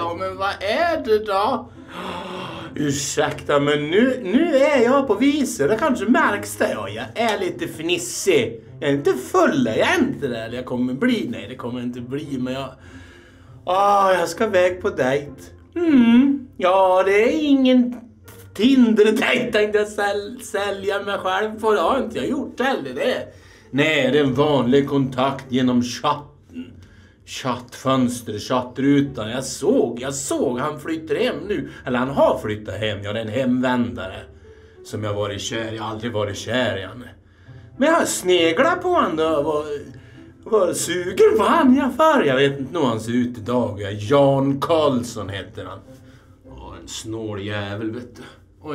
Ja, men vad är det då? Ursäkta, men nu är jag på visor. Det kanske märks det. Ja, jag är lite fnissig. Jag är inte full, jag är inte det. Jag kommer bli, nej det kommer inte bli. Men jag ska väg på dejt. Ja, det är ingen Tinder-dejt. Tänkte jag sälja mig själv på. Det har inte jag gjort heller det. Nej, det är en vanlig kontakt genom chatten. Chattfönster, chattrutan. Jag såg han flyttar hem nu. Eller han har flyttat hem. Jag är en hemvändare. Som jag varit kär. Jag har aldrig varit kär i henne. Men jag sneglar på han då. Var sugen på han jag för. Jag vet inte hur han ser ut idag. Jan Karlsson heter han. En snål jävel, vet du.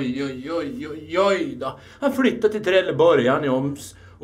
Oj då. Han flyttade till Trelleborg. Han är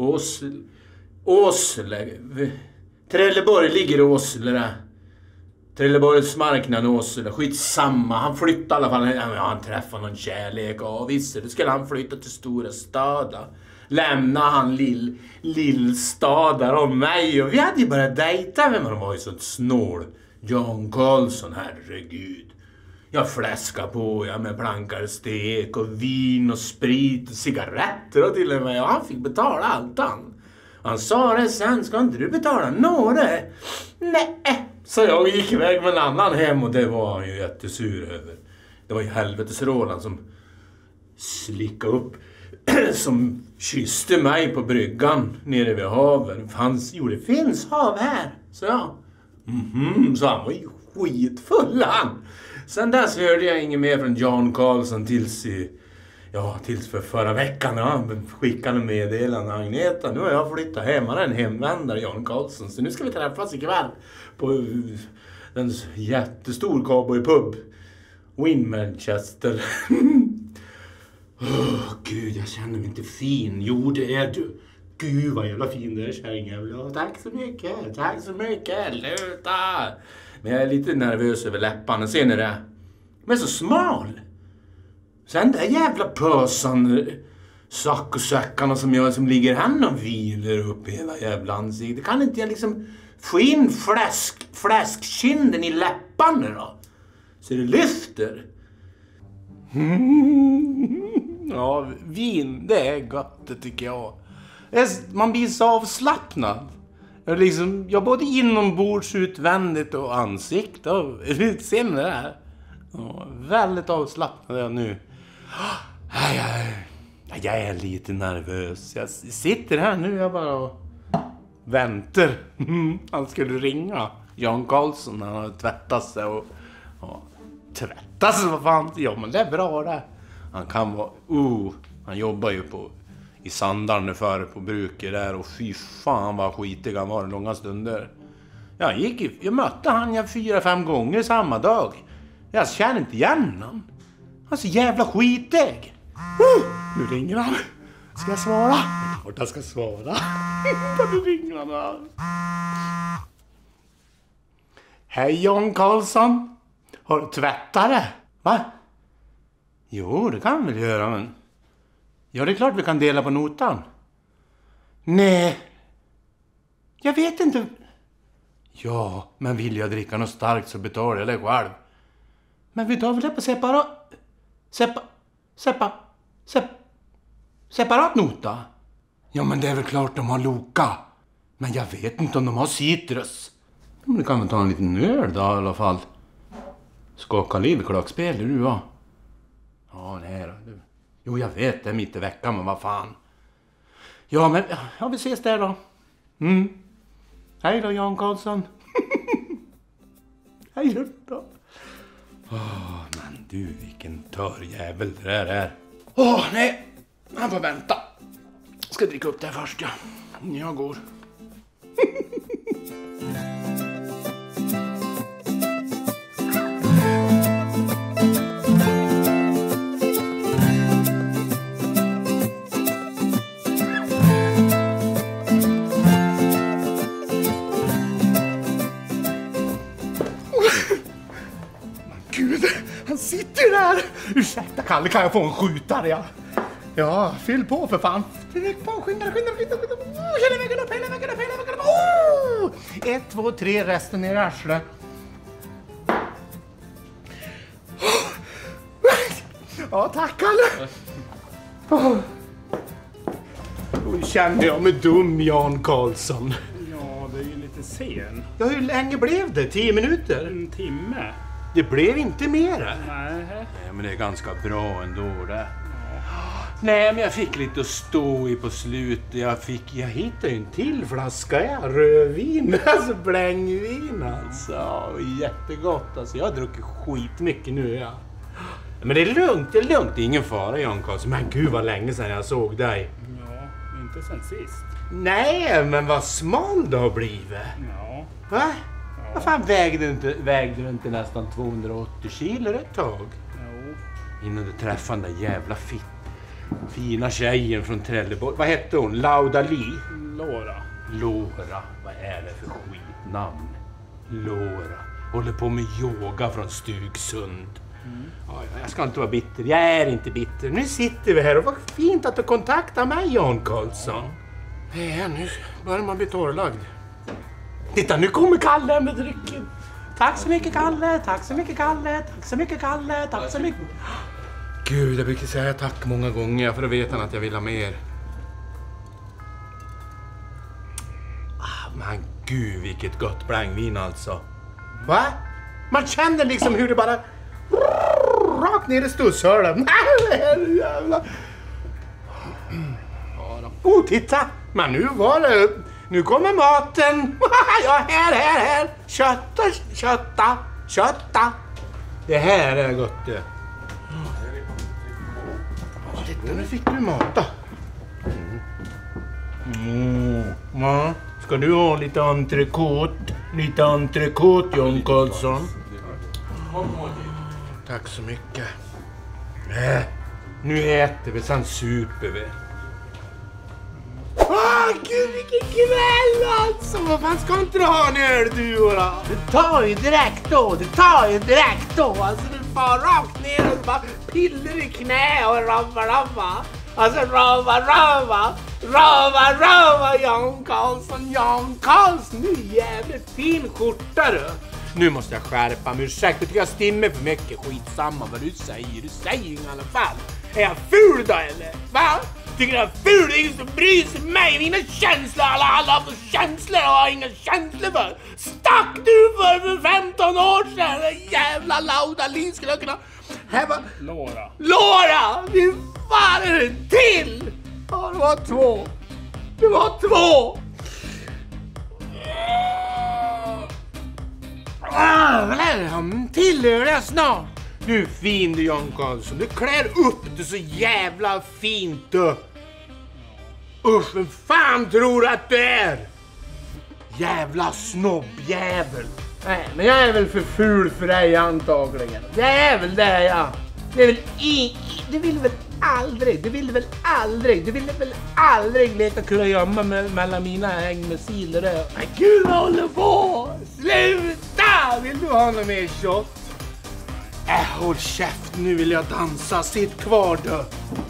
Åsle. Trelleborg ligger i Åsle där. Trelleborgs marknad Åsle. Skitsamma. Han flyttade i alla fall. Han träffade någon kärlek. Och visst, då skulle han flytta till stora stada. Lämna han lillstadar och mig. Och vi hade ju bara dejta. Men man var ju så snål. Jan Karlsson, herregud. Jag fläskar på med plankar stek och vin och sprit och cigaretter och till och med. Och han fick betala allt han. Han sa det sen, ska inte du betala några? Nej. Så jag gick iväg med en annan hem och det var han ju jättesur över. Det var ju helvetes Roland som slickade upp. Som kysste mig på bryggan nere vid haven. Det finns hav här. Så ja. Så han var ju skitfull han. Sen dess hörde jag inget mer från Jan Karlsson tills för förra veckan. Han skickade meddelande Agneta. Nu har jag flyttat hem. Han är en hemvändare, Jan Karlsson. Så nu ska vi träffas ikväll på en jättestor cowboypub. Win Manchester. Gud, jag känner mig inte fin. Jo, det är du. Gud, vad jävla fin du är, kärringjävel. Ja, tack så mycket. Luta. Men jag är lite nervös över läpparna. Ser ni det? Men så smal. Sen där jävla pösan saccosäckarna som ligger här och vilar upp i hela jävla ansiktet. Kan inte jag liksom få in fläskkinden i läpparna då? Så det lyfter. Ja, vin, det är gott, det tycker jag. Man blir så avslappnad. Jag både inombords, utvändigt och ansikte. Ser ni det här? Ja, väldigt avslappnad är jag nu. Jag är lite nervös. Jag sitter här nu, jag bara väntar. Han skulle ringa. Jan Karlsson, han har tvättat sig och tvättat sig, vad fan. Ja, men det är bra det. Han kan vara, han jobbar ju i Sandaren före på bruket där. Och fy fan vad skitig han var långa stunder. Jag mötte han 4-5 gånger samma dag. Jag känner inte igen han. Han är så jävla skitig. Nu ringer han. Ska jag svara? Jag ska svara. Nu ringer han här. Hej Jan Karlsson. Har du tvättat det? Va? Jo, det kan vi väl göra, men... Ja, det är klart vi kan dela på notan. Nej. Jag vet inte. Ja, men vill jag dricka något starkt så betalar jag det själv. Men vi tar väl det på separat nota? Ja, men det är väl klart de har Loka. Men jag vet inte om de har citrus. Men det kan väl ta en liten öl då i alla fall. Skaka liv i klackspel, du va? Ja, nej då. Jo, jag vet, det är mitt i veckan, men vad fan. Ja, men vi ses där då. Hej då, Jan Karlsson. Hej då. Men du, vilken törjävel det där är. Nej. Han får vänta. Ska dricka upp det först, ja. Jag går. Gud, han sitter där. Ursäkta Kalle, kan jag få en skjutare? Ja, fyll på för fan. Tryck på, skynda. Hela vägen upp. 1, 2, 3, resten ner i arslet. Ja, tack Kalle. Nu känner jag mig dum, Jan Karlsson. Ja, det är ju lite sen. Ja, hur länge blev det? 10 minuter? En timme. Det blev inte mer. Nej. Nej, men det är ganska bra ändå det. Nej, men jag fick lite att stå i på slutet. Jag hittade ju en till flaska rödvin, alltså blängvin alltså. Jättegott alltså. Jag har druckit skitmycket nu, ja. Men det är lugnt, det är ingen fara, Jan Karlsson. Men gud vad länge sedan jag såg dig. Ja, inte sen sist. Nej, men vad smal du har blivit. Ja. Va? Ja. Vad fan vägde du inte nästan 280 kilo ett tag? Jo. Innan du träffade den där jävla fina tjejen från Trelleborg. Vad hette hon? Laudali? Lora. Vad är det för skitnamn? Lora. Håller på med yoga från Stugsund. Ja, jag ska inte vara bitter. Jag är inte bitter. Nu sitter vi här och vad fint att du kontaktar mig, Jan Karlsson. Ja, nu börjar man bli torrlagd. Titta, nu kommer Kalle med drycken. Tack så mycket, Kalle. Tack så mycket, Kalle. Tack så mycket, Kalle. Tack så mycket. Gud, jag brukar säga tack många gånger för då vet han att jag vill ha mer. Men gud, vilket gott blängvin alltså. Va? Man känner liksom hur det bara rakt ner i stusshörden. Titta! Men nu var det... Nu kommer maten. Ja, här. Kötta. Det här är gott det. Titta, nu fick du mat då. Ja. Ska du ha lite entrecôte? Lite entrecôte, Jan Karlsson. Tack så mycket. Nu äter vi, sen super vi. Gud, vilken kväll alltså! Vad fan ska inte du ha en öl du då? Det tar ju direkt då. Alltså du far rakt ner och bara piller i knä och rava. Alltså rava, Jan Karlsson, du är jävligt fin skjorta du. Nu måste jag skärpa mig, ursäkta, tycker jag stimmer för mycket, skitsamma vad du säger ju i alla fall. Är jag ful då eller? Va? Tycker jag är ful, det är ingen som bryr sig mig, mina känslor, alla har känslor och har inga känslor för. Stack du för 15 år sedan, jävla Laudali skulle jag kunna... Lora, hur fan är det till? Ja, det var två. Vad är det? Tillhör det snart. Du är fin du, Jan Karlsson. Du klär upp det så jävla fint du. Usch, vem fan tror att du är? Jävla snobbjävel. Nej, men jag är väl för ful för dig antagligen. Jag är väl det, ja. Du vill väl aldrig leka kurragömma mellan mina häng med silor. Men gud, vad håller på? Sluta! Vill du ha något mer shot? Håll käft, nu vill jag dansa. Sitt kvar du.